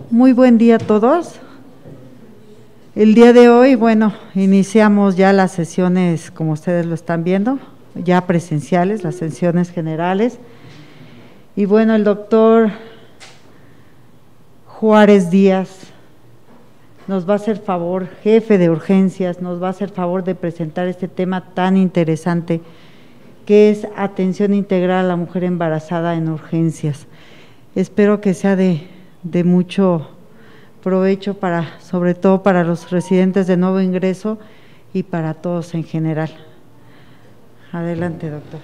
Muy buen día a todos. El día de hoy, bueno, iniciamos ya las sesiones, como ustedes lo están viendo, ya presenciales, las sesiones generales. Y bueno, el doctor Juárez Díaz nos va a hacer favor, jefe de urgencias, nos va a hacer favor de presentar este tema tan interesante que es atención integral a la mujer embarazada en urgencias. Espero que sea de mucho provecho sobre todo para los residentes de nuevo ingreso y para todos en general. Adelante, doctor.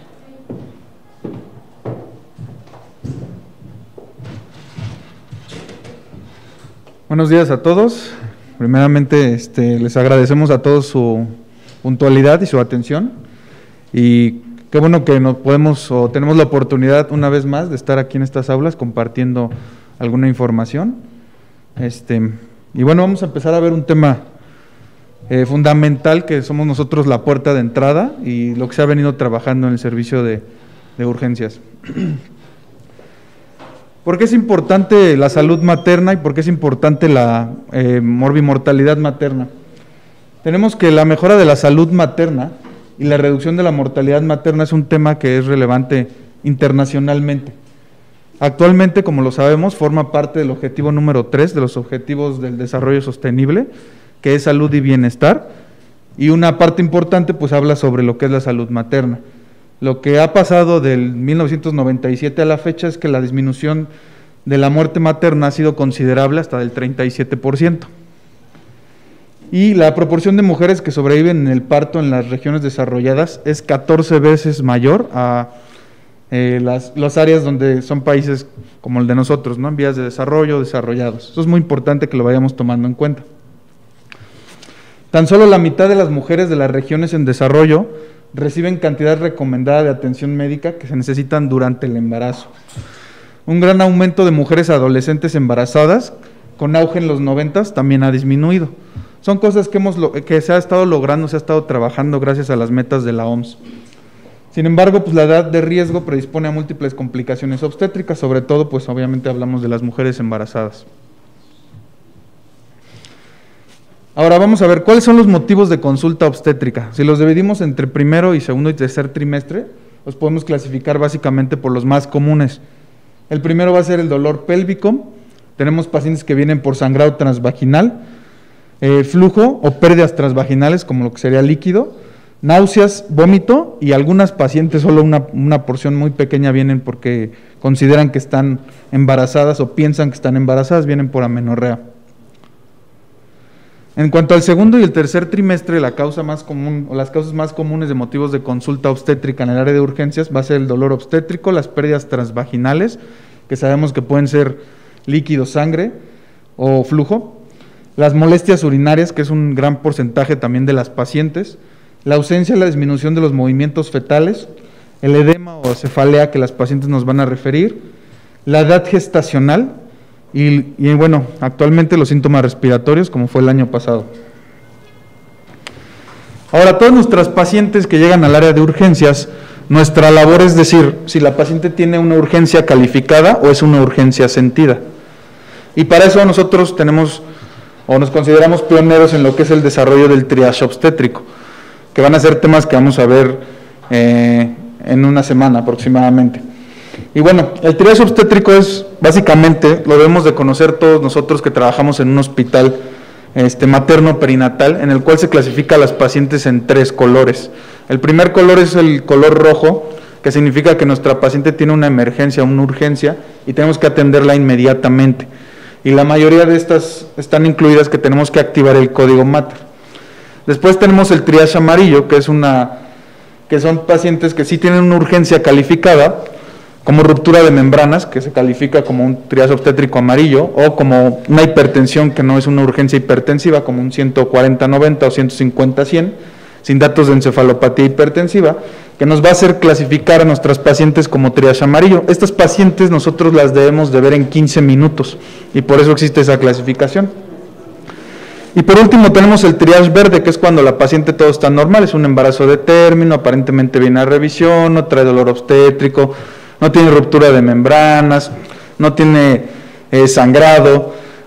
Buenos días a todos. Primeramente, les agradecemos a todos su puntualidad y su atención. Y qué bueno que tenemos la oportunidad una vez más de estar aquí en estas aulas compartiendo alguna información. Y bueno, vamos a empezar a ver un tema fundamental, que somos nosotros la puerta de entrada y lo que se ha venido trabajando en el servicio de urgencias. ¿Por qué es importante la salud materna y por qué es importante la morbimortalidad materna? Tenemos que la mejora de la salud materna y la reducción de la mortalidad materna es un tema que es relevante internacionalmente. Actualmente, como lo sabemos, forma parte del objetivo número 3 de los Objetivos del Desarrollo Sostenible, que es salud y bienestar, y una parte importante pues habla sobre lo que es la salud materna. Lo que ha pasado del 1997 a la fecha es que la disminución de la muerte materna ha sido considerable, hasta del 37%. Y la proporción de mujeres que sobreviven en el parto en las regiones desarrolladas es 14 veces mayor a las áreas donde son países como el de nosotros, ¿no? En vías de desarrollo, desarrollados. Eso es muy importante que lo vayamos tomando en cuenta. Tan solo la mitad de las mujeres de las regiones en desarrollo reciben cantidad recomendada de atención médica que se necesitan durante el embarazo. Un gran aumento de mujeres adolescentes embarazadas, con auge en los 90s, también ha disminuido. Son cosas que se ha estado logrando, se ha estado trabajando gracias a las metas de la OMS. Sin embargo, pues la edad de riesgo predispone a múltiples complicaciones obstétricas, sobre todo, pues obviamente hablamos de las mujeres embarazadas. Ahora vamos a ver cuáles son los motivos de consulta obstétrica. Si los dividimos entre primero y segundo y tercer trimestre, los podemos clasificar básicamente por los más comunes. El primero va a ser el dolor pélvico. Tenemos pacientes que vienen por sangrado transvaginal, flujo o pérdidas transvaginales, como lo que sería líquido, náuseas, vómito, y algunas pacientes, solo una porción muy pequeña, vienen porque consideran que están embarazadas o piensan que están embarazadas, vienen por amenorrea. En cuanto al segundo y el tercer trimestre, la causa más común o las causas más comunes de motivos de consulta obstétrica en el área de urgencias va a ser el dolor obstétrico, las pérdidas transvaginales, que sabemos que pueden ser líquido, sangre o flujo, las molestias urinarias, que es un gran porcentaje también de las pacientes, la ausencia y la disminución de los movimientos fetales, el edema o cefalea que las pacientes nos van a referir, la edad gestacional y bueno, actualmente los síntomas respiratorios, como fue el año pasado. Ahora, todas nuestras pacientes que llegan al área de urgencias, nuestra labor es decir si la paciente tiene una urgencia calificada o es una urgencia sentida. Y para eso nosotros tenemos o nos consideramos pioneros en lo que es el desarrollo del triage obstétrico, que van a ser temas que vamos a ver en una semana aproximadamente. Y bueno, el triage obstétrico es básicamente, lo debemos de conocer todos nosotros que trabajamos en un hospital materno perinatal, en el cual se clasifica a las pacientes en 3 colores. El primer color es el color rojo, que significa que nuestra paciente tiene una emergencia, una urgencia, y tenemos que atenderla inmediatamente. Y la mayoría de estas están incluidas que tenemos que activar el código Mater. Después tenemos el triage amarillo, que son pacientes que sí tienen una urgencia calificada, como ruptura de membranas, que se califica como un triage obstétrico amarillo, o como una hipertensión que no es una urgencia hipertensiva, como un 140-90 o 150-100, sin datos de encefalopatía hipertensiva, que nos va a hacer clasificar a nuestras pacientes como triage amarillo. Estas pacientes nosotros las debemos de ver en 15 minutos, y por eso existe esa clasificación. Y por último tenemos el triage verde, que es cuando la paciente todo está normal, es un embarazo de término, aparentemente viene a revisión, no trae dolor obstétrico, no tiene ruptura de membranas, no tiene sangrado,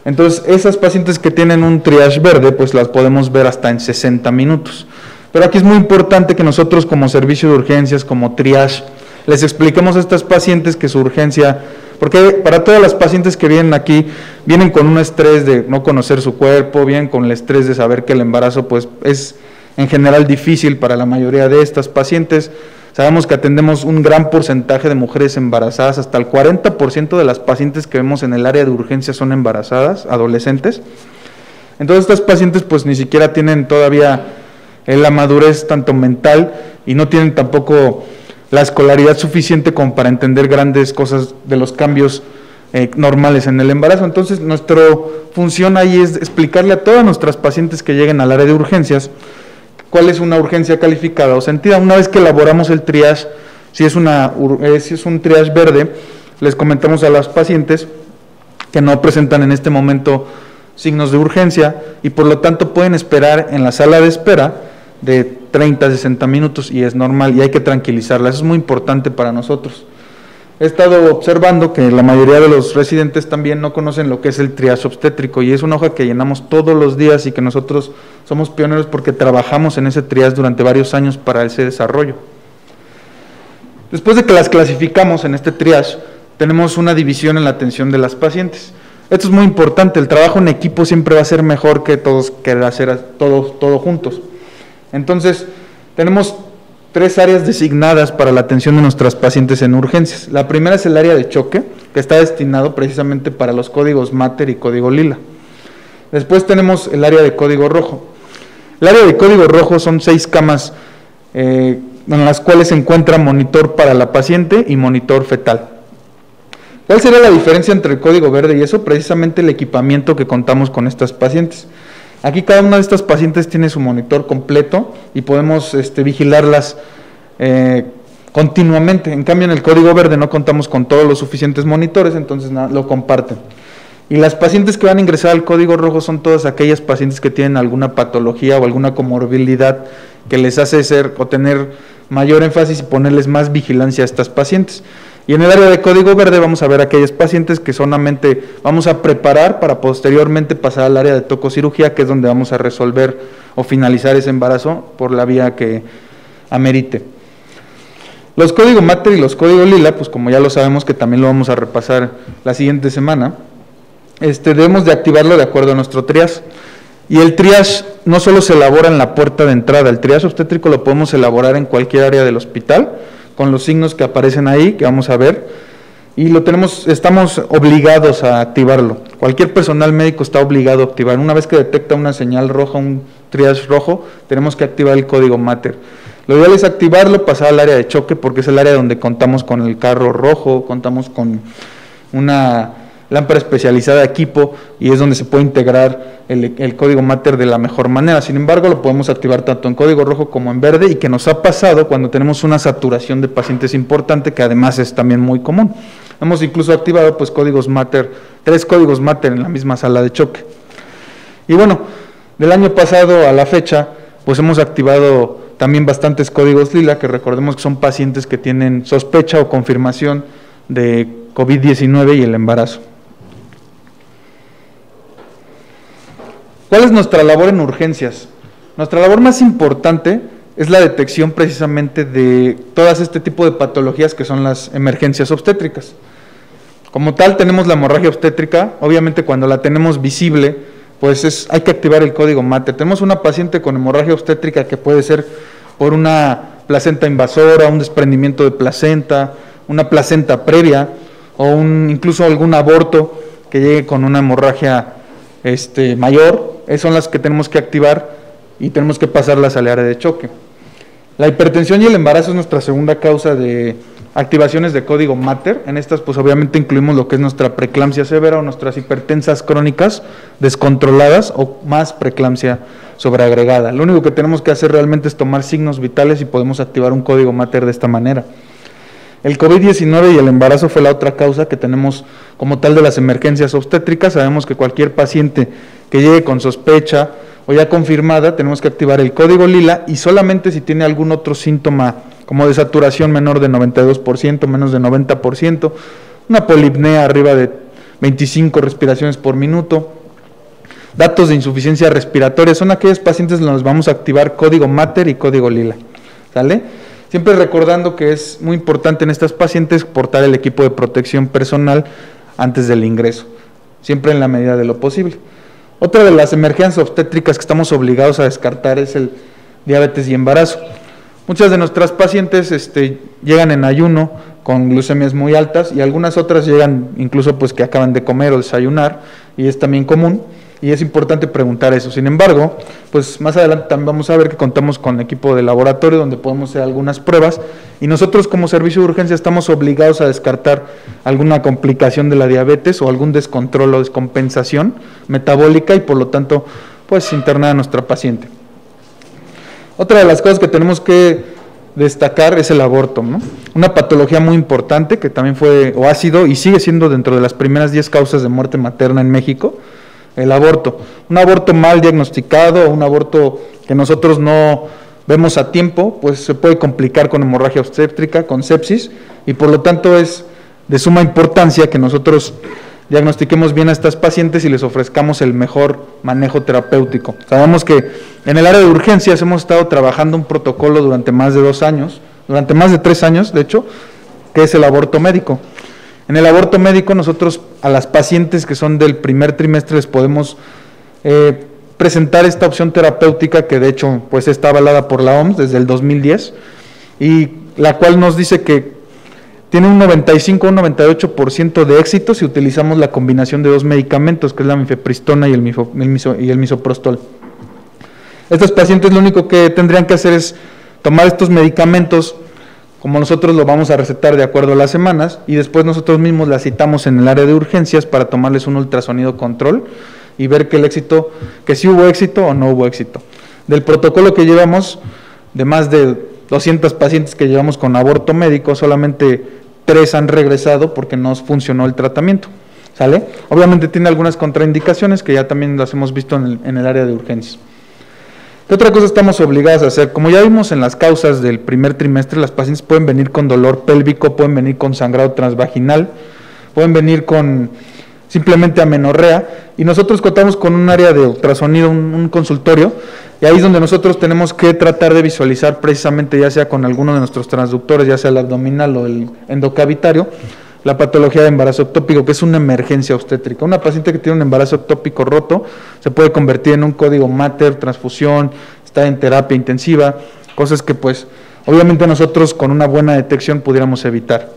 Entonces, esas pacientes que tienen un triage verde, pues las podemos ver hasta en 60 minutos. Pero aquí es muy importante que nosotros como servicio de urgencias, como triage, les expliquemos a estas pacientes que su urgencia, porque para todas las pacientes que vienen aquí, vienen con un estrés de no conocer su cuerpo, vienen con el estrés de saber que el embarazo pues es en general difícil para la mayoría de estas pacientes. Sabemos que atendemos un gran porcentaje de mujeres embarazadas, hasta el 40% de las pacientes que vemos en el área de urgencia son embarazadas, adolescentes. Entonces estas pacientes pues ni siquiera tienen todavía la madurez tanto mental y no tienen tampoco la escolaridad suficiente como para entender grandes cosas de los cambios normales en el embarazo. Entonces nuestra función ahí es explicarle a todas nuestras pacientes que lleguen al área de urgencias cuál es una urgencia calificada o sentida. Una vez que elaboramos el triage, si es un triage verde, les comentamos a las pacientes que no presentan en este momento signos de urgencia y por lo tanto pueden esperar en la sala de espera de 30 a 60 minutos y es normal y hay que tranquilizarla. Eso es muy importante para nosotros. He estado observando que la mayoría de los residentes también no conocen lo que es el triage obstétrico y es una hoja que llenamos todos los días y que nosotros somos pioneros porque trabajamos en ese triage durante varios años para ese desarrollo. Después de que las clasificamos en este triage, tenemos una división en la atención de las pacientes. Esto es muy importante, el trabajo en equipo siempre va a ser mejor que hacer todo juntos. Entonces, tenemos 3 áreas designadas para la atención de nuestras pacientes en urgencias. La primera es el área de choque, que está destinado precisamente para los códigos Mater y código lila. Después tenemos el área de código rojo. El área de código rojo son 6 camas en las cuales se encuentra monitor para la paciente y monitor fetal. ¿Cuál sería la diferencia entre el código verde y eso? Precisamente el equipamiento que contamos con estas pacientes. Aquí cada una de estas pacientes tiene su monitor completo y podemos vigilarlas continuamente. En cambio, en el código verde no contamos con todos los suficientes monitores, entonces lo comparten. Y las pacientes que van a ingresar al código rojo son todas aquellas pacientes que tienen alguna patología o alguna comorbilidad que les hace tener mayor énfasis y ponerles más vigilancia a estas pacientes. Y en el área de código verde vamos a ver aquellas pacientes que solamente vamos a preparar para posteriormente pasar al área de tococirugía, que es donde vamos a resolver o finalizar ese embarazo por la vía que amerite. Los códigos Mater y los códigos lila, pues como ya lo sabemos que también lo vamos a repasar la siguiente semana, debemos de activarlo de acuerdo a nuestro triage. Y el triage no solo se elabora en la puerta de entrada, el triage obstétrico lo podemos elaborar en cualquier área del hospital, con los signos que aparecen ahí, que vamos a ver, y estamos obligados a activarlo. Cualquier personal médico está obligado a activar. Una vez que detecta una señal roja, un triage rojo, tenemos que activar el código Mater. Lo ideal es activarlo, pasar al área de choque, porque es el área donde contamos con el carro rojo, contamos con una lámpara especializada de equipo y es donde se puede integrar el código Mater de la mejor manera. Sin embargo, lo podemos activar tanto en código rojo como en verde y que nos ha pasado cuando tenemos una saturación de pacientes importante, que además es también muy común. Hemos incluso activado códigos Mater, 3 códigos Mater en la misma sala de choque. Y bueno, del año pasado a la fecha, pues hemos activado también bastantes códigos lila, que recordemos que son pacientes que tienen sospecha o confirmación de COVID-19 y el embarazo. ¿Cuál es nuestra labor en urgencias? Nuestra labor más importante es la detección precisamente de todas este tipo de patologías que son las emergencias obstétricas. Como tal, tenemos la hemorragia obstétrica, obviamente cuando la tenemos visible, pues hay que activar el código Mater. Tenemos una paciente con hemorragia obstétrica que puede ser por una placenta invasora, un desprendimiento de placenta, una placenta previa o incluso algún aborto que llegue con una hemorragia mayor. Son las que tenemos que activar y tenemos que pasarlas al área de choque. La hipertensión y el embarazo es nuestra segunda causa de activaciones de código Mater. En estas pues obviamente incluimos lo que es nuestra preeclampsia severa o nuestras hipertensas crónicas descontroladas o más preeclampsia sobreagregada. Lo único que tenemos que hacer realmente es tomar signos vitales y podemos activar un código Mater de esta manera. El COVID-19 y el embarazo fue la otra causa que tenemos como tal de las emergencias obstétricas. Sabemos que cualquier paciente que llegue con sospecha o ya confirmada, tenemos que activar el código lila y solamente si tiene algún otro síntoma como de saturación menor de 92%, menos de 90%, una polipnea arriba de 25 respiraciones por minuto datos de insuficiencia respiratoria, son aquellos pacientes donde nos vamos a activar código Mater y código Lila, ¿sale? Siempre recordando que es muy importante en estas pacientes portar el equipo de protección personal antes del ingreso, siempre en la medida de lo posible. Otra de las emergencias obstétricas que estamos obligados a descartar es el diabetes y embarazo. Muchas de nuestras pacientes llegan en ayuno con glucemias muy altas y algunas otras llegan incluso pues que acaban de comer o desayunar y es también común y es importante preguntar eso. Sin embargo, pues más adelante también vamos a ver que contamos con equipo de laboratorio donde podemos hacer algunas pruebas y nosotros como servicio de urgencia estamos obligados a descartar alguna complicación de la diabetes o algún descontrol o descompensación metabólica y por lo tanto pues internar a nuestra paciente. Otra de las cosas que tenemos que destacar es el aborto, ¿no? Una patología muy importante que también fue o ha sido y sigue siendo dentro de las primeras 10 causas de muerte materna en México, el aborto. Un aborto mal diagnosticado, un aborto que nosotros no vemos a tiempo, pues se puede complicar con hemorragia obstétrica, con sepsis, y por lo tanto es de suma importancia que nosotros diagnostiquemos bien a estas pacientes y les ofrezcamos el mejor manejo terapéutico. Sabemos que en el área de urgencias hemos estado trabajando un protocolo durante más de 2 años, durante más de 3 años, de hecho, que es el aborto médico. En el aborto médico nosotros a las pacientes que son del primer trimestre les podemos presentar esta opción terapéutica que de hecho pues está avalada por la OMS desde el 2010 y la cual nos dice que tiene un 95 o un 98% de éxito si utilizamos la combinación de 2 medicamentos, que es la mifepristona y el misoprostol. Estos pacientes lo único que tendrían que hacer es tomar estos medicamentos, como nosotros lo vamos a recetar de acuerdo a las semanas, y después nosotros mismos las citamos en el área de urgencias para tomarles un ultrasonido control y ver que si hubo éxito o no hubo éxito. Del protocolo que llevamos, de más de 200 pacientes que llevamos con aborto médico, solamente 3 han regresado porque no funcionó el tratamiento, ¿sale? Obviamente tiene algunas contraindicaciones que ya también las hemos visto en el área de urgencias. ¿Qué otra cosa estamos obligados a hacer? Como ya vimos en las causas del primer trimestre, las pacientes pueden venir con dolor pélvico, pueden venir con sangrado transvaginal, pueden venir con simplemente amenorrea, y nosotros contamos con un área de ultrasonido, un consultorio, y ahí es donde nosotros tenemos que tratar de visualizar precisamente, ya sea con alguno de nuestros transductores, ya sea el abdominal o el endocavitario, la patología de embarazo ectópico, que es una emergencia obstétrica. Una paciente que tiene un embarazo ectópico roto se puede convertir en un código Mater, transfusión, está en terapia intensiva, cosas que pues obviamente nosotros con una buena detección pudiéramos evitar.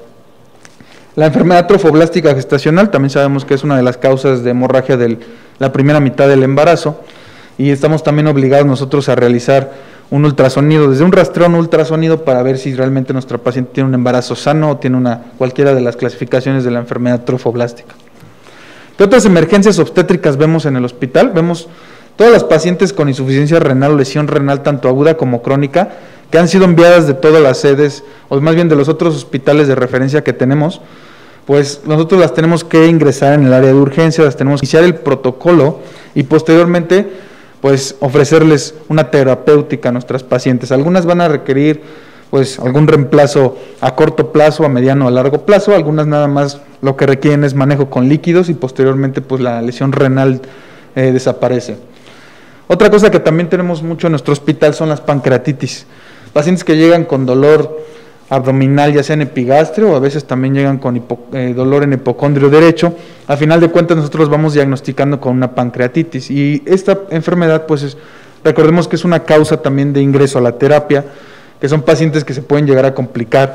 La enfermedad trofoblástica gestacional también sabemos que es una de las causas de hemorragia de la primera mitad del embarazo y estamos también obligados nosotros a realizar un ultrasonido, desde un rastreo a un ultrasonido para ver si realmente nuestra paciente tiene un embarazo sano o tiene cualquiera de las clasificaciones de la enfermedad trofoblástica. ¿Qué otras emergencias obstétricas vemos en el hospital? Vemos todas las pacientes con insuficiencia renal o lesión renal tanto aguda como crónica que han sido enviadas de todas las sedes, o más bien de los otros hospitales de referencia que tenemos, pues nosotros las tenemos que ingresar en el área de urgencia, las tenemos que iniciar el protocolo y posteriormente pues ofrecerles una terapéutica a nuestras pacientes. Algunas van a requerir pues algún reemplazo a corto plazo, a mediano o a largo plazo, algunas nada más lo que requieren es manejo con líquidos y posteriormente pues la lesión renal desaparece. Otra cosa que también tenemos mucho en nuestro hospital son las pancreatitis. Pacientes que llegan con dolor abdominal, ya sea en epigastrio, o a veces también llegan con dolor en hipocondrio derecho. Al final de cuentas nosotros vamos diagnosticando con una pancreatitis y esta enfermedad pues recordemos que es una causa también de ingreso a la terapia, que son pacientes que se pueden llegar a complicar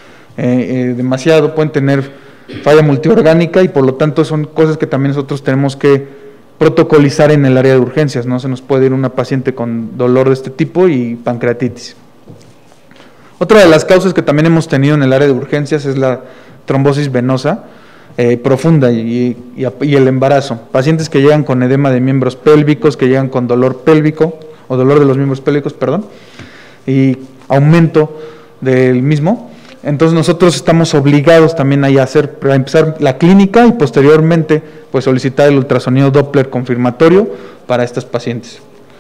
demasiado, pueden tener falla multiorgánica y por lo tanto son cosas que también nosotros tenemos que protocolizar en el área de urgencias. No se nos puede ir una paciente con dolor de este tipo y pancreatitis. Otra de las causas que también hemos tenido en el área de urgencias es la trombosis venosa profunda y el embarazo. Pacientes que llegan con edema de miembros pélvicos, que llegan con dolor pélvico, o dolor de los miembros pélvicos, perdón, y aumento del mismo. Entonces nosotros estamos obligados también a empezar la clínica y posteriormente pues solicitar el ultrasonido Doppler confirmatorio para estas pacientes.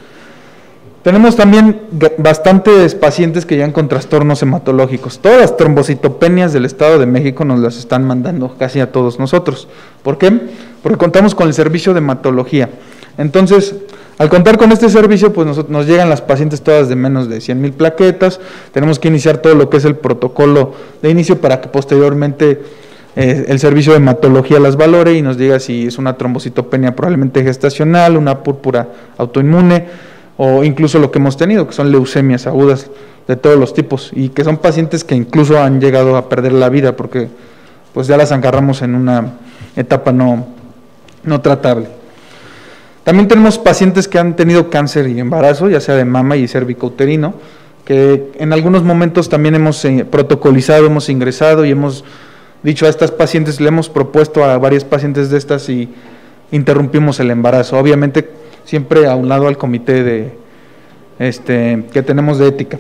Tenemos también bastantes pacientes que llegan con trastornos hematológicos. Todas las trombocitopenias del Estado de México nos las están mandando casi a todos nosotros. ¿Por qué? Porque contamos con el servicio de hematología. Entonces, al contar con este servicio, pues nos llegan las pacientes todas de menos de 100,000 plaquetas, tenemos que iniciar todo lo que es el protocolo de inicio para que posteriormente el servicio de hematología las valore y nos diga si es una trombocitopenia probablemente gestacional, una púrpura autoinmune o incluso lo que hemos tenido, que son leucemias agudas de todos los tipos y que son pacientes que incluso han llegado a perder la vida porque pues ya las agarramos en una etapa no tratable. También tenemos pacientes que han tenido cáncer y embarazo, ya sea de mama y cervicouterino, que en algunos momentos también hemos protocolizado, hemos ingresado y hemos dicho a estas pacientes, le hemos propuesto a varias pacientes de estas y interrumpimos el embarazo, obviamente siempre aunado al comité que tenemos de ética.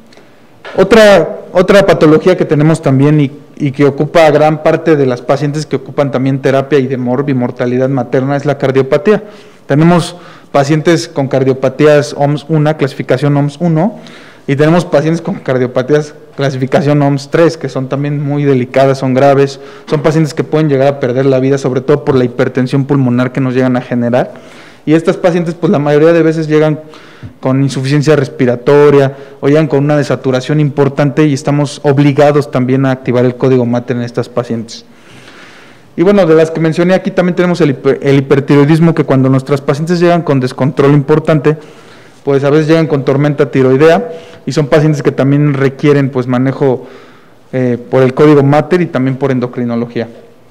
Otra patología que tenemos también y que ocupa a gran parte de las pacientes que ocupan también terapia y de mortalidad materna es la cardiopatía. Tenemos pacientes con cardiopatías OMS 1, clasificación OMS 1, y tenemos pacientes con cardiopatías clasificación OMS 3, que son también muy delicadas, son graves, son pacientes que pueden llegar a perder la vida, sobre todo por la hipertensión pulmonar que nos llegan a generar. Y estas pacientes, pues la mayoría de veces llegan con insuficiencia respiratoria o llegan con una desaturación importante y estamos obligados también a activar el código Mater en estas pacientes. Y bueno, de las que mencioné aquí también tenemos el hipertiroidismo, que cuando nuestras pacientes llegan con descontrol importante, pues a veces llegan con tormenta tiroidea y son pacientes que también requieren pues manejo por el código Mater y también por endocrinología.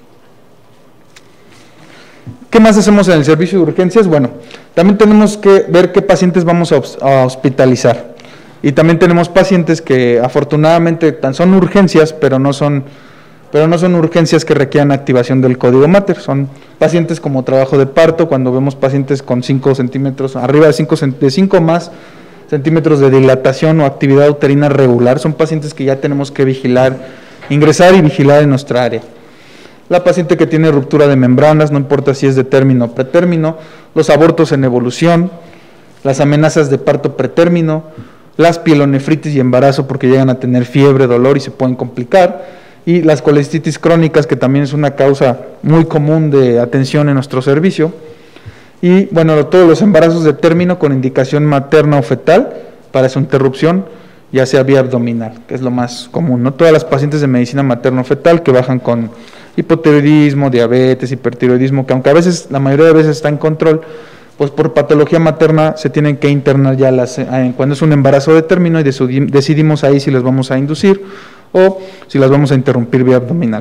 ¿Qué más hacemos en el servicio de urgencias? Bueno, también tenemos que ver qué pacientes vamos a hospitalizar. Y también tenemos pacientes que afortunadamente son urgencias, pero no son urgencias que requieran activación del código Mater. Son pacientes como trabajo de parto, cuando vemos pacientes con 5 centímetros, arriba de 5 más centímetros de dilatación o actividad uterina regular, son pacientes que ya tenemos que ingresar y vigilar en nuestra área. La paciente que tiene ruptura de membranas, no importa si es de término o pretérmino, los abortos en evolución, las amenazas de parto pretérmino, las pielonefritis y embarazo porque llegan a tener fiebre, dolor y se pueden complicar, y las colecistitis crónicas, que también es una causa muy común de atención en nuestro servicio, y bueno, todos los embarazos de término con indicación materna o fetal para su interrupción, ya sea vía abdominal, que es lo más común, ¿no? Todas las pacientes de medicina materno-fetal que bajan con hipotiroidismo, diabetes, hipertiroidismo, que aunque a veces, la mayoría de veces está en control, pues por patología materna se tienen que internar ya cuando es un embarazo de término y decidimos ahí si las vamos a inducir o si las vamos a interrumpir vía abdominal.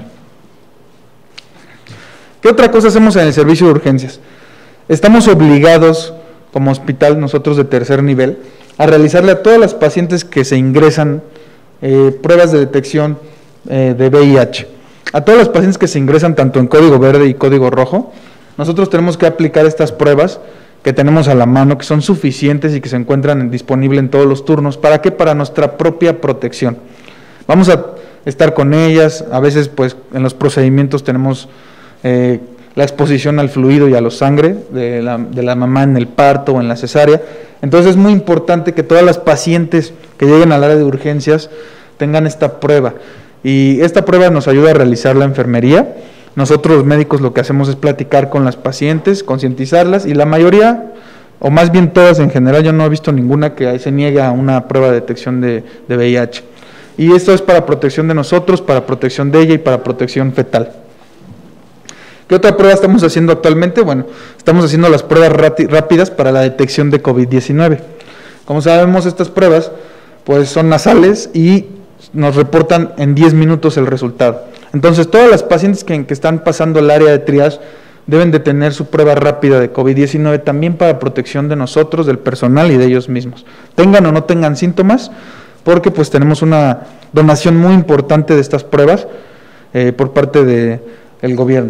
¿Qué otra cosa hacemos en el servicio de urgencias? Estamos obligados como hospital, nosotros de tercer nivel, a realizarle a todas las pacientes que se ingresan pruebas de detección de VIH. A todas las pacientes que se ingresan tanto en código verde y código rojo, nosotros tenemos que aplicar estas pruebas que tenemos a la mano, que son suficientes y que se encuentran disponibles en todos los turnos. ¿Para qué? Para nuestra propia protección. Vamos a estar con ellas, a veces pues en los procedimientos tenemos la exposición al fluido y a la sangre de la mamá en el parto o en la cesárea. Entonces es muy importante que todas las pacientes que lleguen al área de urgencias tengan esta prueba. Y esta prueba nos ayuda a realizar la enfermería. Nosotros los médicos lo que hacemos es platicar con las pacientes, concientizarlas, y la mayoría, o más bien todas en general, yo no he visto ninguna que se niegue a una prueba de detección de VIH. Y esto es para protección de nosotros, para protección de ella y para protección fetal. ¿Qué otra prueba estamos haciendo actualmente? Bueno, estamos haciendo las pruebas rápidas para la detección de COVID-19. Como sabemos, estas pruebas pues son nasales y nos reportan en 10 minutos el resultado. Entonces, todas las pacientes que están pasando el área de triage deben de tener su prueba rápida de COVID-19 también para protección de nosotros, del personal y de ellos mismos. Tengan o no tengan síntomas, porque pues tenemos una donación muy importante de estas pruebas por parte del gobierno.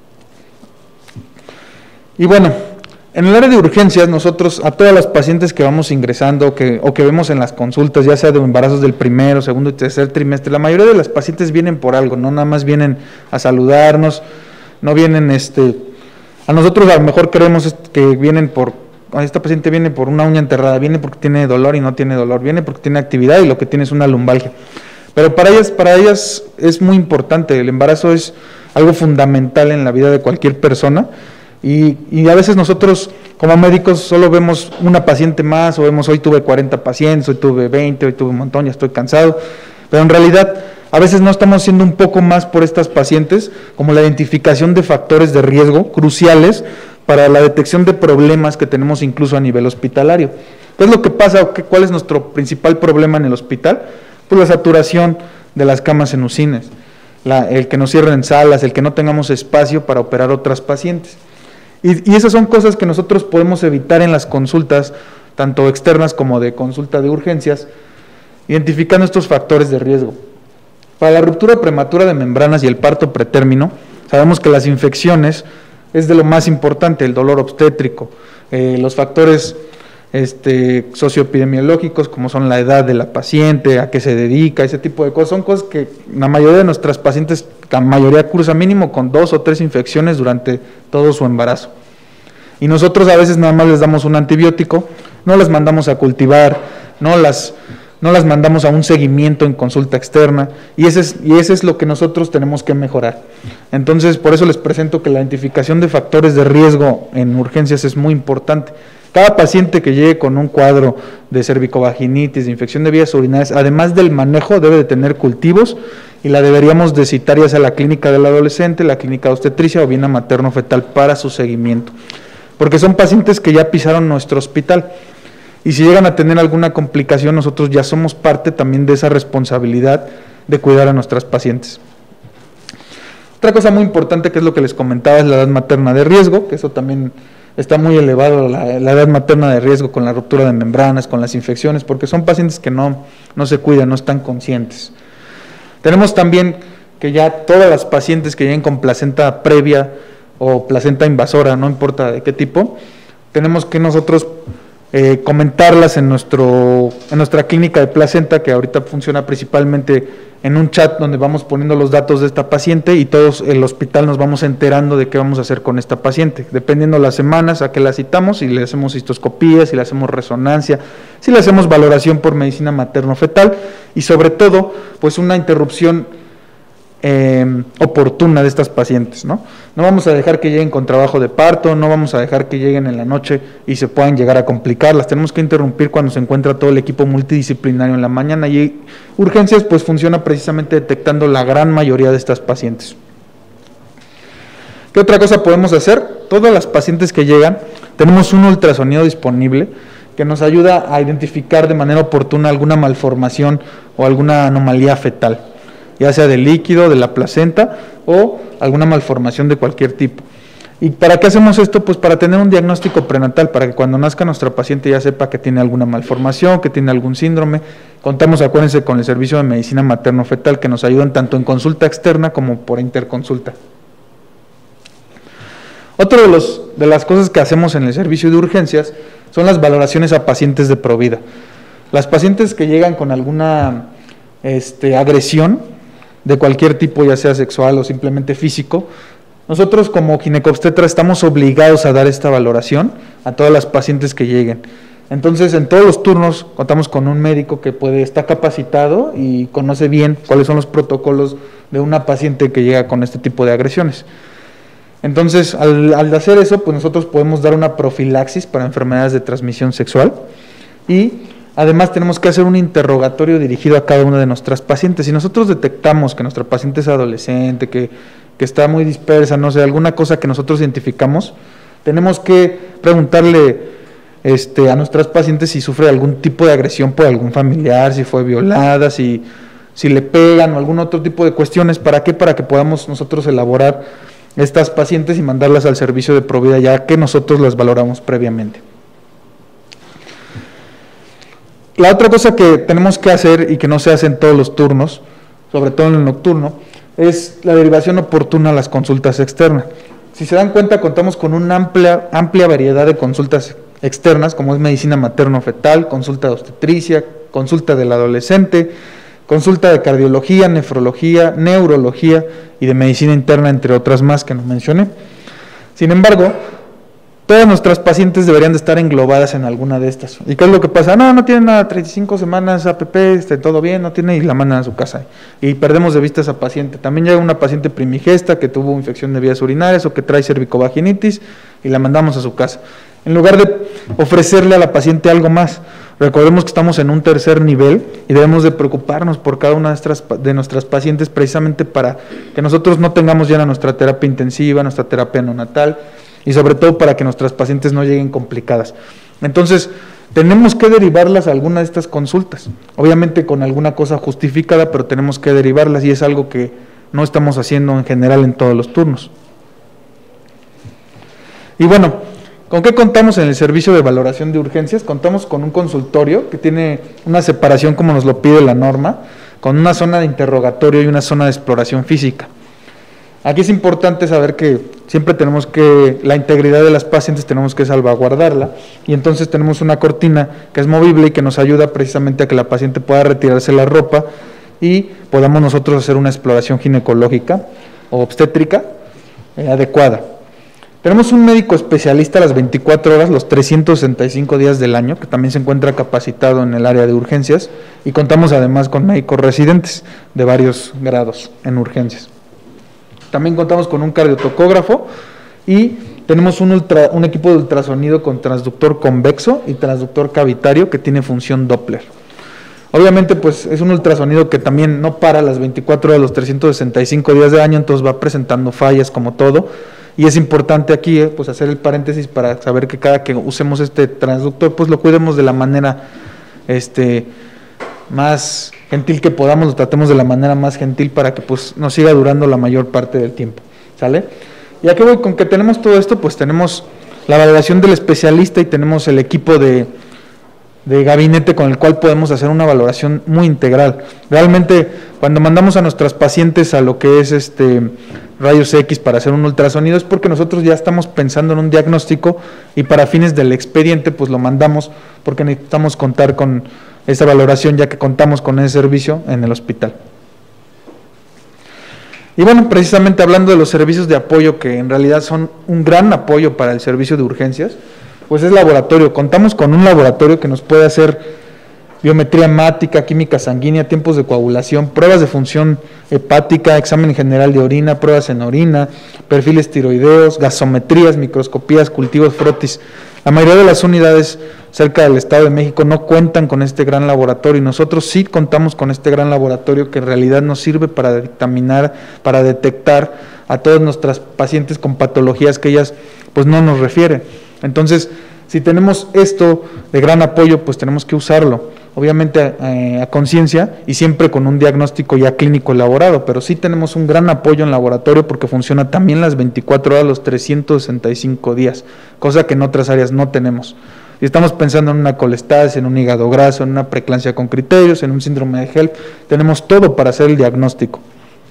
Y bueno, en el área de urgencias, nosotros a todas las pacientes que vamos ingresando o que vemos en las consultas, ya sea de embarazos del primero, segundo y tercer trimestre, la mayoría de las pacientes vienen por algo, no nada más vienen a saludarnos, no vienen, a nosotros a lo mejor creemos que vienen esta paciente viene por una uña enterrada, viene porque tiene dolor y no tiene dolor, viene porque tiene actividad y lo que tiene es una lumbalgia. Pero para ellas es muy importante, el embarazo es algo fundamental en la vida de cualquier persona, Y a veces nosotros como médicos solo vemos una paciente más, o vemos hoy tuve 40 pacientes, hoy tuve 20, hoy tuve un montón, ya estoy cansado, pero en realidad a veces no estamos haciendo un poco más por estas pacientes, como la identificación de factores de riesgo cruciales para la detección de problemas que tenemos incluso a nivel hospitalario. ¿Qué es lo que pasa? ¿Cuál es nuestro principal problema en el hospital? Pues la saturación de las camas en UCINes, el que nos cierren salas, el que no tengamos espacio para operar otras pacientes. Y esas son cosas que nosotros podemos evitar en las consultas, tanto externas como de consulta de urgencias, identificando estos factores de riesgo. Para la ruptura prematura de membranas y el parto pretérmino, sabemos que las infecciones es de lo más importante, el dolor obstétrico, los factores socioepidemiológicos, como son la edad de la paciente, a qué se dedica, ese tipo de cosas, son cosas que la mayoría de nuestras pacientes, la mayoría cursa mínimo con 2 o 3 infecciones durante todo su embarazo. Y nosotros a veces nada más les damos un antibiótico, no las mandamos a cultivar, no las mandamos a un seguimiento en consulta externa, y ese es lo que nosotros tenemos que mejorar. Entonces, por eso les presento que la identificación de factores de riesgo en urgencias es muy importante. Cada paciente que llegue con un cuadro de cervicovaginitis, de infección de vías urinarias, además del manejo, debe de tener cultivos, y la deberíamos de citar ya sea a la clínica del adolescente, la clínica de obstetricia o bien a materno-fetal para su seguimiento, porque son pacientes que ya pisaron nuestro hospital. Y si llegan a tener alguna complicación, nosotros ya somos parte también de esa responsabilidad de cuidar a nuestras pacientes. Otra cosa muy importante, que es lo que les comentaba, es la edad materna de riesgo, que eso también está muy elevado, la edad materna de riesgo con la ruptura de membranas, con las infecciones, porque son pacientes que no se cuidan, no están conscientes. Tenemos también que ya todas las pacientes que lleguen con placenta previa o placenta invasora, no importa de qué tipo, tenemos que nosotros comentarlas en nuestra clínica de placenta, que ahorita funciona principalmente en un chat donde vamos poniendo los datos de esta paciente, y todos el hospital nos vamos enterando de qué vamos a hacer con esta paciente, dependiendo las semanas a que la citamos, si le hacemos cistoscopía, si le hacemos resonancia, si le hacemos valoración por medicina materno-fetal, y sobre todo, pues una interrupción oportuna de estas pacientes, ¿no? No vamos a dejar que lleguen con trabajo de parto, no vamos a dejar que lleguen en la noche y se puedan llegar a complicar, las tenemos que interrumpir cuando se encuentra todo el equipo multidisciplinario en la mañana, y urgencias pues funciona precisamente detectando la gran mayoría de estas pacientes. ¿Qué otra cosa podemos hacer? Todas las pacientes que llegan, tenemos un ultrasonido disponible que nos ayuda a identificar de manera oportuna alguna malformación o alguna anomalía fetal, ya sea del líquido, de la placenta o alguna malformación de cualquier tipo. ¿Y para qué hacemos esto? Pues para tener un diagnóstico prenatal, para que cuando nazca nuestra paciente ya sepa que tiene alguna malformación, que tiene algún síndrome. Contamos, acuérdense, con el servicio de medicina materno-fetal, que nos ayudan tanto en consulta externa como por interconsulta. Otra de las cosas que hacemos en el servicio de urgencias son las valoraciones a pacientes de provida. Las pacientes que llegan con alguna agresión de cualquier tipo, ya sea sexual o simplemente físico, nosotros como ginecobstetra estamos obligados a dar esta valoración a todas las pacientes que lleguen. Entonces, en todos los turnos contamos con un médico que está capacitado y conoce bien cuáles son los protocolos de una paciente que llega con este tipo de agresiones. Entonces, al hacer eso, pues nosotros podemos dar una profilaxis para enfermedades de transmisión sexual, y además tenemos que hacer un interrogatorio dirigido a cada una de nuestras pacientes. Si nosotros detectamos que nuestra paciente es adolescente, que está muy dispersa, no sé, alguna cosa que nosotros identificamos, tenemos que preguntarle a nuestras pacientes si sufre algún tipo de agresión por algún familiar, si fue violada, si le pegan o algún otro tipo de cuestiones. ¿Para qué? Para que podamos nosotros elaborar estas pacientes y mandarlas al servicio de provida, ya que nosotros las valoramos previamente. La otra cosa que tenemos que hacer y que no se hace en todos los turnos, sobre todo en el nocturno, es la derivación oportuna a las consultas externas. Si se dan cuenta, contamos con una amplia variedad de consultas externas, como es medicina materno-fetal, consulta de obstetricia, consulta del adolescente, consulta de cardiología, nefrología, neurología y de medicina interna, entre otras más que no mencioné. Sin embargo, todas nuestras pacientes deberían de estar englobadas en alguna de estas. ¿Y qué es lo que pasa? No tiene nada, 35 semanas APP, todo bien, no tiene, y la mandan a su casa. Y perdemos de vista a esa paciente. También llega una paciente primigesta que tuvo infección de vías urinarias o que trae cervicovaginitis y la mandamos a su casa. En lugar de ofrecerle a la paciente algo más, recordemos que estamos en un tercer nivel y debemos de preocuparnos por cada una de nuestras pacientes precisamente para que nosotros no tengamos ya nuestra terapia intensiva, nuestra terapia neonatal, y sobre todo para que nuestras pacientes no lleguen complicadas. Entonces, tenemos que derivarlas a alguna de estas consultas, obviamente con alguna cosa justificada, pero tenemos que derivarlas y es algo que no estamos haciendo en general en todos los turnos. Y bueno, ¿con qué contamos en el servicio de valoración de urgencias? Contamos con un consultorio que tiene una separación como nos lo pide la norma, con una zona de interrogatorio y una zona de exploración física. Aquí es importante saber que siempre tenemos que, la integridad de las pacientes tenemos que salvaguardarla, y entonces tenemos una cortina que es movible y que nos ayuda precisamente a que la paciente pueda retirarse la ropa y podamos nosotros hacer una exploración ginecológica o obstétrica adecuada. Tenemos un médico especialista a las 24 horas, los 365 días del año, que también se encuentra capacitado en el área de urgencias, y contamos además con médicos residentes de varios grados en urgencias. También contamos con un cardiotocógrafo y tenemos un equipo de ultrasonido con transductor convexo y transductor cavitario que tiene función Doppler. Obviamente pues es un ultrasonido que también no para las 24 horas, los 365 días del año, entonces va presentando fallas como todo, y es importante aquí pues hacer el paréntesis para saber que cada que usemos este transductor pues lo cuidemos de la manera más gentil que podamos, lo tratemos de la manera más gentil para que pues nos siga durando la mayor parte del tiempo, ¿sale? Y aquí voy con que tenemos todo esto, pues tenemos la valoración del especialista y tenemos el equipo de gabinete con el cual podemos hacer una valoración muy integral. Realmente cuando mandamos a nuestras pacientes a lo que es rayos X para hacer un ultrasonido es porque nosotros ya estamos pensando en un diagnóstico y para fines del expediente pues lo mandamos porque necesitamos contar con esa valoración ya que contamos con ese servicio en el hospital. Y bueno, precisamente hablando de los servicios de apoyo que en realidad son un gran apoyo para el servicio de urgencias, pues es laboratorio. Contamos con un laboratorio que nos puede hacer biometría hemática, química sanguínea, tiempos de coagulación, pruebas de función hepática, examen general de orina, pruebas en orina, perfiles tiroideos, gasometrías, microscopías, cultivos frotis. La mayoría de las unidades cerca del Estado de México no cuentan con este gran laboratorio y nosotros sí contamos con este gran laboratorio que en realidad nos sirve para dictaminar, para detectar a todas nuestras pacientes con patologías que ellas pues no nos refieren. Entonces, si tenemos esto de gran apoyo, pues tenemos que usarlo, obviamente a conciencia y siempre con un diagnóstico ya clínico elaborado, pero sí tenemos un gran apoyo en laboratorio porque funciona también las 24 horas, los 365 días, cosa que en otras áreas no tenemos. Y estamos pensando en una colestasis, en un hígado graso, en una preeclampsia con criterios, en un síndrome de HELP, tenemos todo para hacer el diagnóstico.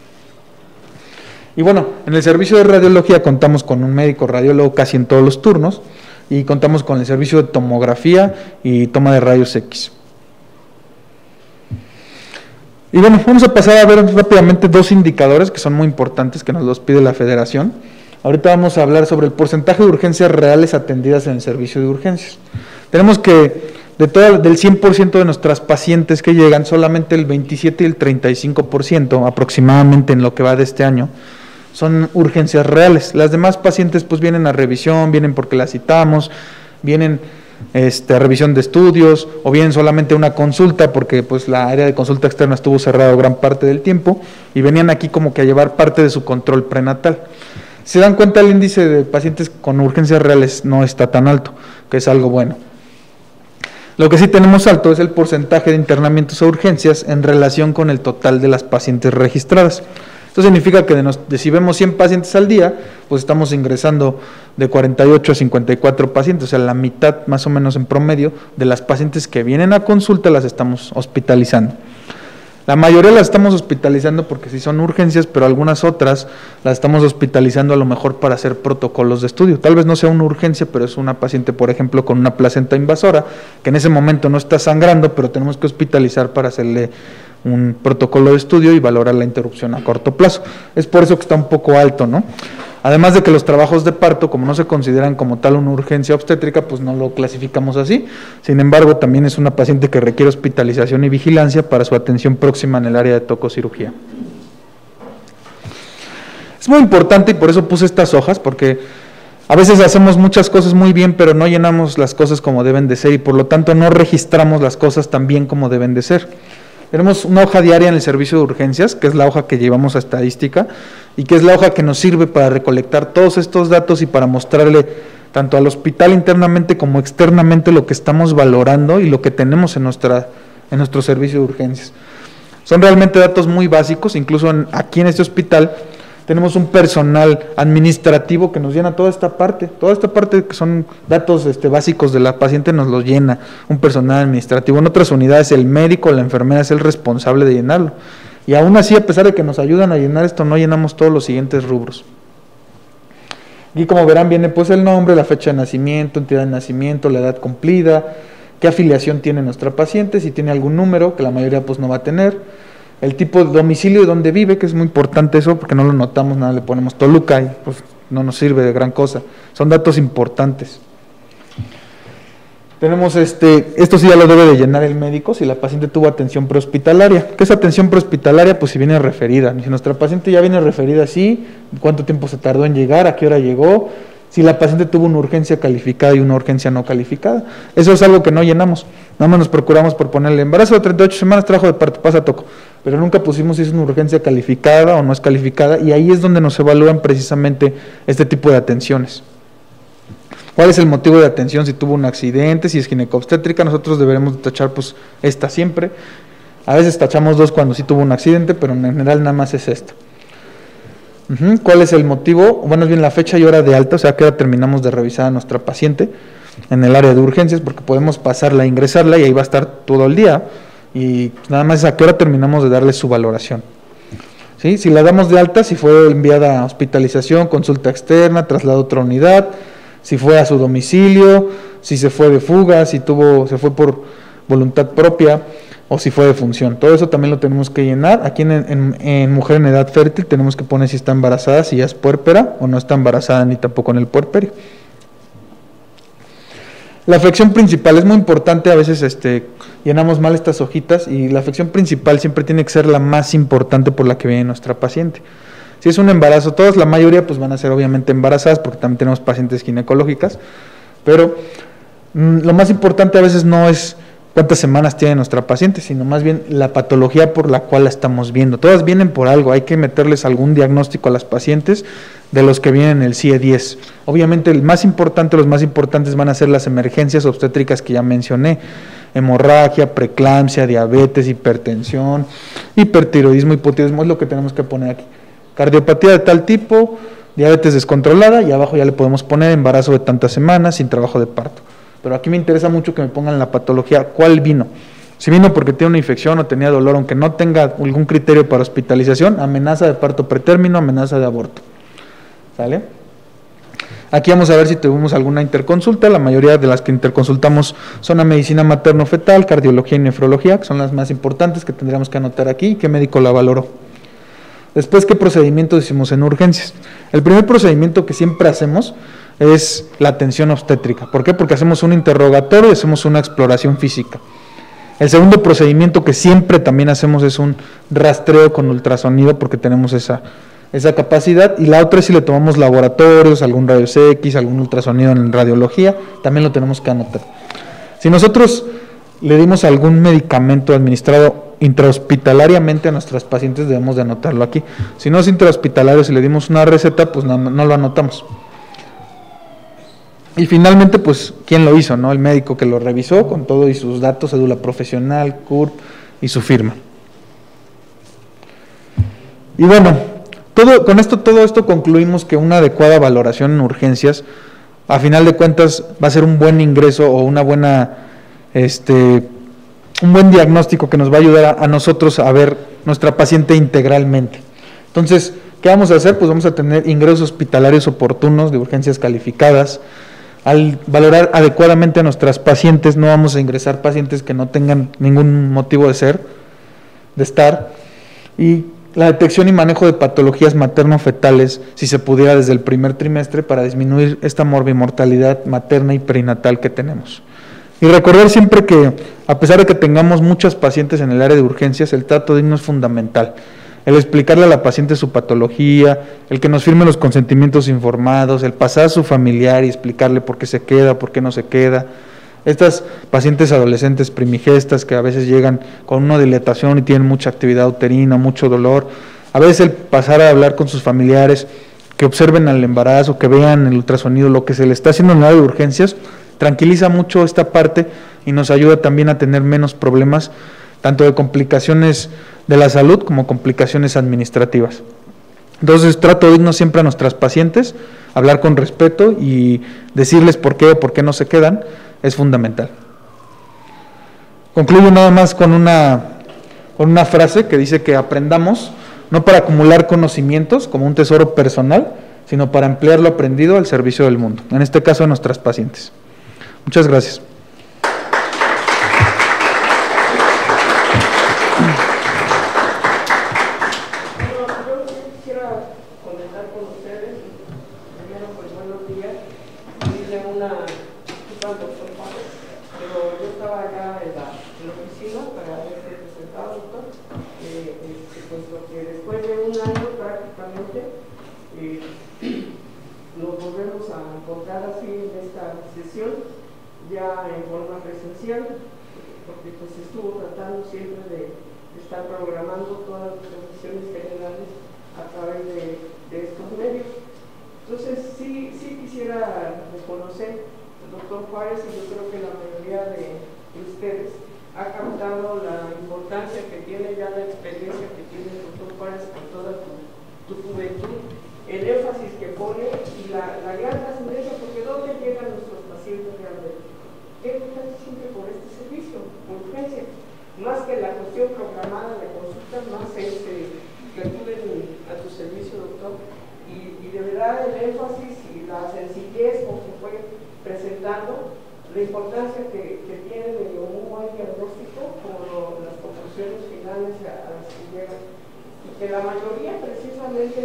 Y bueno, en el servicio de radiología contamos con un médico radiólogo casi en todos los turnos y contamos con el servicio de tomografía y toma de rayos X. Y bueno, vamos a pasar a ver rápidamente dos indicadores que son muy importantes que nos los pide la Federación. Ahorita vamos a hablar sobre el porcentaje de urgencias reales atendidas en el servicio de urgencias. Tenemos que del 100% de nuestras pacientes que llegan, solamente el 27 y el 35% aproximadamente en lo que va de este año son urgencias reales. Las demás pacientes pues vienen a revisión, vienen porque las citamos, vienen a revisión de estudios o bien solamente una consulta porque pues la área de consulta externa estuvo cerrada gran parte del tiempo y venían aquí como que a llevar parte de su control prenatal. Se dan cuenta, el índice de pacientes con urgencias reales no está tan alto, que es algo bueno. Lo que sí tenemos alto es el porcentaje de internamientos a urgencias en relación con el total de las pacientes registradas. Esto significa que si vemos 100 pacientes al día, pues estamos ingresando de 48 a 54 pacientes, o sea, la mitad más o menos en promedio de las pacientes que vienen a consulta las estamos hospitalizando. La mayoría las estamos hospitalizando porque sí son urgencias, pero algunas otras las estamos hospitalizando a lo mejor para hacer protocolos de estudio. Tal vez no sea una urgencia, pero es una paciente, por ejemplo, con una placenta invasora, que en ese momento no está sangrando, pero tenemos que hospitalizar para hacerle un protocolo de estudio y valorar la interrupción a corto plazo. Es por eso que está un poco alto, ¿no? Además de que los trabajos de parto, como no se consideran como tal una urgencia obstétrica, pues no lo clasificamos así. Sin embargo, también es una paciente que requiere hospitalización y vigilancia para su atención próxima en el área de tococirugía. Es muy importante y por eso puse estas hojas, porque a veces hacemos muchas cosas muy bien, pero no llenamos las cosas como deben de ser y por lo tanto no registramos las cosas tan bien como deben de ser. Tenemos una hoja diaria en el servicio de urgencias, que es la hoja que llevamos a estadística y que es la hoja que nos sirve para recolectar todos estos datos y para mostrarle tanto al hospital internamente como externamente lo que estamos valorando y lo que tenemos en nuestro servicio de urgencias. Son realmente datos muy básicos, incluso aquí en este hospital tenemos un personal administrativo que nos llena toda esta parte que son datos básicos de la paciente nos los llena un personal administrativo. En otras unidades el médico o la enfermera es el responsable de llenarlo. Y aún así, a pesar de que nos ayudan a llenar esto, no llenamos todos los siguientes rubros. Y como verán, viene pues el nombre, la fecha de nacimiento, entidad de nacimiento, la edad cumplida, qué afiliación tiene nuestra paciente, si tiene algún número, que la mayoría pues no va a tener. El tipo de domicilio de donde vive, que es muy importante eso, porque no lo notamos, nada, le ponemos Toluca y pues no nos sirve de gran cosa. Son datos importantes. Tenemos esto sí ya lo debe de llenar el médico, si la paciente tuvo atención prehospitalaria. ¿Qué es atención prehospitalaria? Pues si viene referida. Si nuestra paciente ya viene referida, sí, cuánto tiempo se tardó en llegar, a qué hora llegó, si la paciente tuvo una urgencia calificada y una urgencia no calificada. Eso es algo que no llenamos. Nada más nos procuramos por ponerle embarazo de 38 semanas, trabajo de parto, pasa toco. Pero nunca pusimos si es una urgencia calificada o no es calificada, y ahí es donde nos evalúan precisamente este tipo de atenciones. ¿Cuál es el motivo de atención? Si tuvo un accidente, si es ginecobstétrica, nosotros deberemos tachar pues esta siempre. A veces tachamos dos cuando sí tuvo un accidente, pero en general nada más es esta. ¿Cuál es el motivo? Bueno, es bien la fecha y hora de alta, o sea, que hora terminamos de revisar a nuestra paciente en el área de urgencias, porque podemos pasarla, ingresarla y ahí va a estar todo el día, y nada más es a qué hora terminamos de darle su valoración. ¿Sí? Si la damos de alta, si fue enviada a hospitalización, consulta externa, traslado a otra unidad, si fue a su domicilio, si se fue de fuga, si se fue por voluntad propia, o si fue de función. Todo eso también lo tenemos que llenar. Aquí en mujer en edad fértil tenemos que poner si está embarazada, si ya es puérpera o no está embarazada ni tampoco en el puerperio. La afección principal es muy importante, a veces llenamos mal estas hojitas y la afección principal siempre tiene que ser la más importante por la que viene nuestra paciente. Si es un embarazo, todas, la mayoría pues van a ser obviamente embarazadas porque también tenemos pacientes ginecológicas, pero lo más importante a veces no es cuántas semanas tiene nuestra paciente, sino más bien la patología por la cual la estamos viendo. Todas vienen por algo, hay que meterles algún diagnóstico a las pacientes de los que vienen en el CIE 10. Obviamente los más importantes van a ser las emergencias obstétricas que ya mencioné: hemorragia, preeclampsia, diabetes, hipertensión, hipertiroidismo, hipotiroidismo, es lo que tenemos que poner aquí. Cardiopatía de tal tipo, diabetes descontrolada, y abajo ya le podemos poner embarazo de tantas semanas sin trabajo de parto. Pero aquí me interesa mucho que me pongan la patología, ¿cuál vino? Si vino porque tiene una infección o tenía dolor, aunque no tenga algún criterio para hospitalización, amenaza de parto pretérmino, amenaza de aborto. ¿Sale? Aquí vamos a ver si tuvimos alguna interconsulta. La mayoría de las que interconsultamos son a medicina materno-fetal, cardiología y nefrología, que son las más importantes que tendríamos que anotar aquí, y qué médico la valoró. Después, ¿qué procedimientos hicimos en urgencias? El primer procedimiento que siempre hacemos es la atención obstétrica. ¿Por qué? Porque hacemos un interrogatorio y hacemos una exploración física. El segundo procedimiento que siempre también hacemos es un rastreo con ultrasonido, porque tenemos esa capacidad, y la otra es si le tomamos laboratorios, algún rayos X, algún ultrasonido en radiología, también lo tenemos que anotar. Si nosotros le dimos algún medicamento administrado intrahospitalariamente a nuestras pacientes, debemos de anotarlo aquí. Si no es intrahospitalario, si le dimos una receta, pues no lo anotamos. Y finalmente, pues, ¿quién lo hizo? ¿No? El médico que lo revisó con todo y sus datos, cédula profesional, CURP y su firma. Y bueno, todo esto concluimos que una adecuada valoración en urgencias, a final de cuentas, va a ser un buen ingreso o una buena, un buen diagnóstico que nos va a ayudar a nosotros a ver nuestra paciente integralmente. Entonces, ¿qué vamos a hacer? Pues vamos a tener ingresos hospitalarios oportunos de urgencias calificadas. Al valorar adecuadamente a nuestras pacientes, no vamos a ingresar pacientes que no tengan ningún motivo de estar. Y la detección y manejo de patologías materno-fetales, si se pudiera desde el primer trimestre, para disminuir esta morbimortalidad materna y perinatal que tenemos. Y recordar siempre que, a pesar de que tengamos muchas pacientes en el área de urgencias, el trato digno es fundamental. El explicarle a la paciente su patología, el que nos firme los consentimientos informados, el pasar a su familiar y explicarle por qué se queda, por qué no se queda. Estas pacientes adolescentes primigestas que a veces llegan con una dilatación y tienen mucha actividad uterina, mucho dolor, a veces el pasar a hablar con sus familiares, que observen al embarazo, que vean el ultrasonido, lo que se le está haciendo en el área de urgencias, tranquiliza mucho esta parte y nos ayuda también a tener menos problemas, tanto de complicaciones de la salud como complicaciones administrativas. Entonces, trato digno siempre a nuestras pacientes, hablar con respeto y decirles por qué o por qué no se quedan, es fundamental. Concluyo nada más con una frase que dice que aprendamos, no para acumular conocimientos como un tesoro personal, sino para emplear lo aprendido al servicio del mundo, en este caso de nuestras pacientes. Muchas gracias. Ya en forma presencial, porque pues estuvo tratando siempre de estar programando todas las transmisiones generales a través de estos medios. Entonces sí quisiera reconocer al doctor Juárez, y yo creo que la mayoría de ustedes ha captado la importancia que tiene ya la experiencia que tiene el doctor Juárez con toda tu juventud, el énfasis que pone y la gran trascendencia, porque ¿dónde llegan nuestros pacientes realmente? Casi siempre por este servicio, por urgencia, más que la cuestión programada de consulta, más es que acuden a tu servicio, doctor, y de verdad el énfasis y la sencillez con que fue presentando la importancia que tiene de un buen diagnóstico, como las conclusiones finales a las que llegan, y que la mayoría precisamente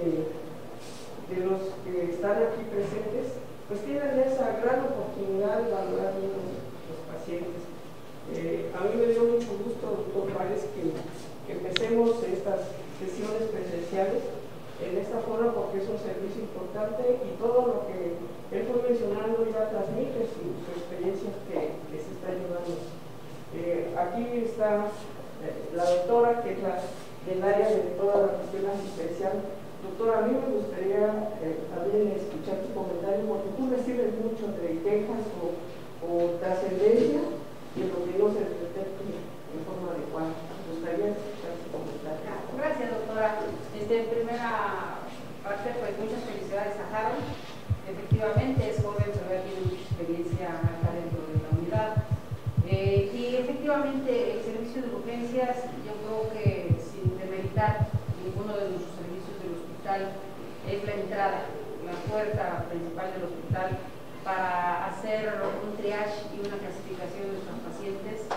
de los que están aquí presentes pues tienen esa gran oportunidad de valorar los pacientes. A mí me dio mucho gusto, doctor Juárez, que empecemos estas sesiones presenciales en esta forma, porque es un servicio importante y todo lo que él fue mencionando ya transmite su experiencia que se está ayudando. Aquí está la doctora, que es del área de toda la cuestión asistencial. Doctora, a mí me gustaría también escuchar tu comentario, porque tú recibes mucho de quejas o trascendencia de lo que no se detecta en forma adecuada. Me gustaría escuchar tu comentario. Gracias, doctora. En primera parte, pues muchas felicidades a Harold. Efectivamente, es joven, pero ya tiene mucha experiencia acá dentro de la unidad. Y efectivamente, el servicio de urgencias, yo creo que sin demeritar ninguno de nuestros servicios del hospital, es la entrada, la puerta principal del hospital para hacer un triage y una clasificación de nuestros pacientes.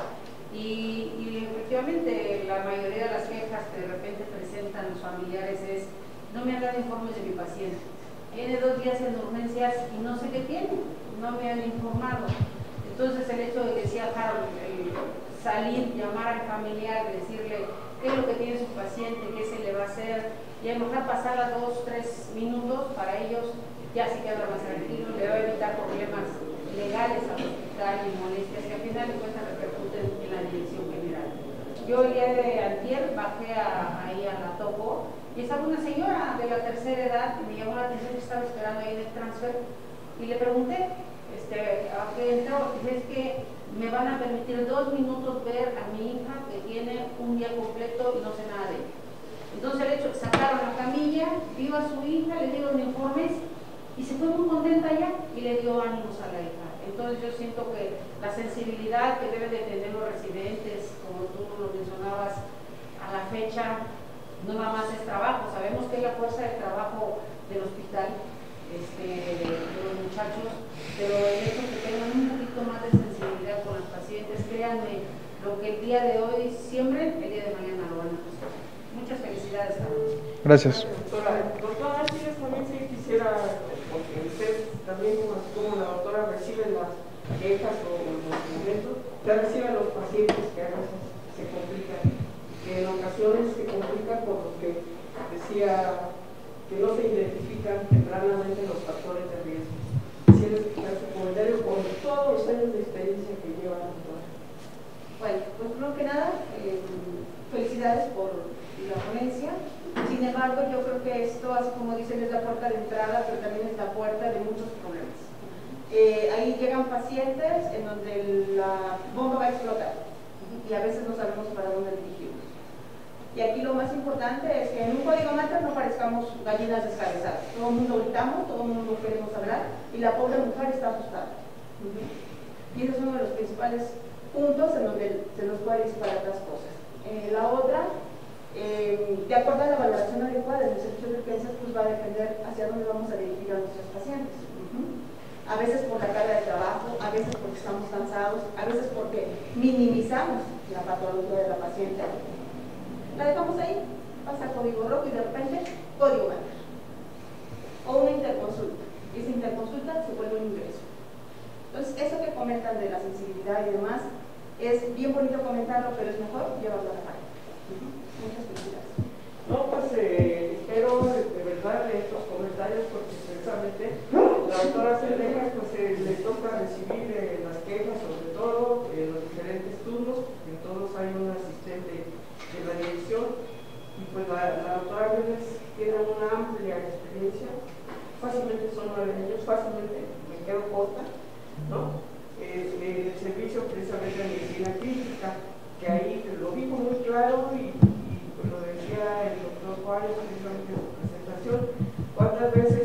Y efectivamente, la mayoría de las quejas que de repente presentan los familiares es: no me han dado informes de mi paciente, tiene 2 días en urgencias y no sé qué tiene, no me han informado. Entonces el hecho de que decía Harold, salir, llamar al familiar, decirle qué es lo que tiene su paciente, qué se le va a hacer, y a lo mejor pasar a 2 o 3 minutos, para ellos ya se queda más tranquilo, le va a evitar problemas legales al hospital y molestias que al final de cuentas repercuten en la dirección general. Yo el día de antier bajé ahí a la Topo y estaba una señora de la tercera edad y me llamó la atención que estaba esperando ahí en el transfer y le pregunté a qué entró. Dice: es que me van a permitir 2 minutos ver a mi hija que tiene un día completo y no sé nada de ella. Entonces el hecho, sacaron la camilla, vio a su hija, le dieron informes y se fue muy contenta ya y le dio ánimos a la hija. Entonces yo siento que la sensibilidad que deben de tener los residentes, como tú lo mencionabas, a la fecha no nada más es trabajo, sabemos que es la fuerza de trabajo del hospital, de los muchachos, pero el hecho de que tengan un poquito más de sensibilidad con los pacientes, créanme, lo que el día de hoy siembren, el día de mañana lo van a hacer. Muchas felicidades. Gracias. Doctora, sí, también sí quisiera, porque usted también, como la doctora recibe las quejas o los documentos, usted recibe a los pacientes que a veces se complican, que en ocasiones se complican por lo que decía, que no se identifican tempranamente los factores de riesgo. Quisiera explicar su comentario con todos los años de experiencia que lleva la doctora. Bueno, pues primero que nada, felicidades por la ponencia. Sin embargo, yo creo que esto, así como dicen, es la puerta de entrada, pero también es la puerta de muchos problemas. Ahí llegan pacientes en donde la bomba va a explotar y a veces no sabemos para dónde dirigirnos. Y aquí lo más importante es que en un código mater no parezcamos gallinas descabezadas. Todo el mundo gritamos, todo el mundo queremos hablar y la pobre mujer está asustada. Y ese es uno de los principales puntos en donde se nos puede disparar las cosas. La otra, de acuerdo a la valoración adecuada del servicio de urgencias, pues va a depender hacia dónde vamos a dirigir a nuestros pacientes. A veces por la carga de trabajo, a veces porque estamos cansados, a veces porque minimizamos la patología de la paciente. La dejamos ahí, pasa código rojo y de repente código mater. O una interconsulta. Y esa interconsulta se vuelve un ingreso. Entonces, eso que comentan de la sensibilidad y demás, es bien bonito comentarlo, pero es mejor llevarlo a la práctica. Muchas felicidades. No, pues espero de verdad de estos comentarios, porque precisamente la doctora Cerdeja pues le toca recibir las quejas, sobre todo en los diferentes turnos, en todos hay un asistente de la dirección, y pues la doctora Vélez tiene una amplia experiencia, fácilmente son 9 años, fácilmente me quedo corta, ¿no? El servicio precisamente de medicina crítica, que ahí lo dijo muy claro y pues lo decía el doctor Juárez precisamente en su presentación, cuántas veces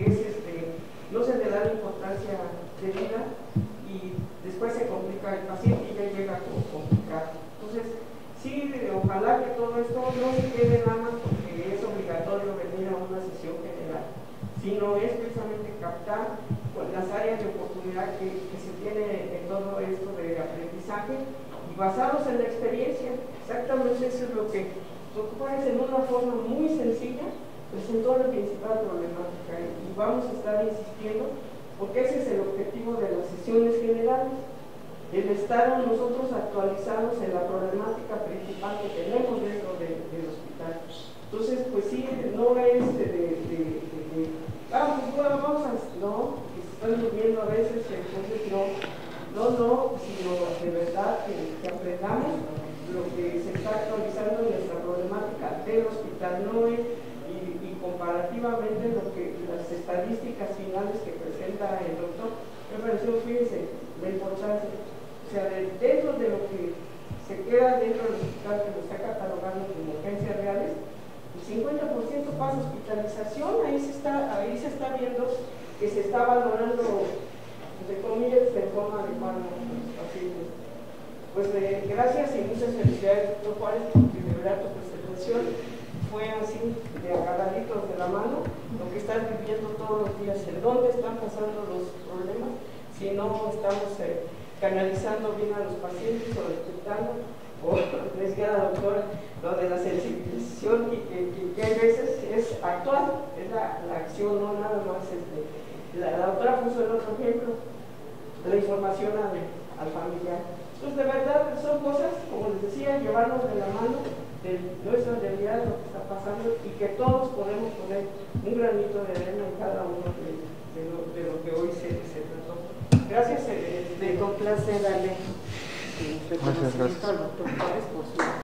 no se le da la importancia debida y después se complica el paciente y ya llega como complicado. Entonces, sí, ojalá que todo esto no se quede nada más porque es obligatorio venir a una sesión general, sino es precisamente captar las áreas de oportunidad que se tiene en todo esto de aprendizaje y basarlos en la experiencia. Exactamente eso es lo que Juárez en una forma muy sencilla presentó la principal problemática y vamos a estar insistiendo porque ese es el objetivo de las sesiones generales, el estar nosotros actualizados en la problemática principal que tenemos dentro del hospital. Entonces, pues sí, no es vamos a, no, que se están durmiendo a veces, entonces no, sino de verdad que aprendamos lo que se está actualizando en nuestra problemática del hospital, no es, y comparativamente lo que las estadísticas finales que presenta el doctor, me pareció, fíjense, la importancia, o sea, dentro de lo que se queda dentro del hospital, que lo está catalogando como urgencias reales, el 50% pasa hospitalización, ahí se está viendo que se está valorando, entre comillas, de forma adecuada a los pacientes. Pues gracias y muchas felicidades, doctor Juárez, porque de verdad tu presentación fue así, de agarraditos de la mano, lo que están viviendo todos los días, en dónde están pasando los problemas, si no estamos canalizando bien a los pacientes o respetando, o decía la doctora, lo de la sensibilización y que a veces es actual, es la acción, no nada más. La doctora puso el otro ejemplo, la información al familiar. Entonces, de verdad, son cosas, como les decía, llevarnos de la mano de nuestra realidad, lo que está pasando, y que todos podemos poner un granito de arena en cada uno de lo que hoy se trató. Gracias. Me complace darle Gracias. al doctor Juárez por su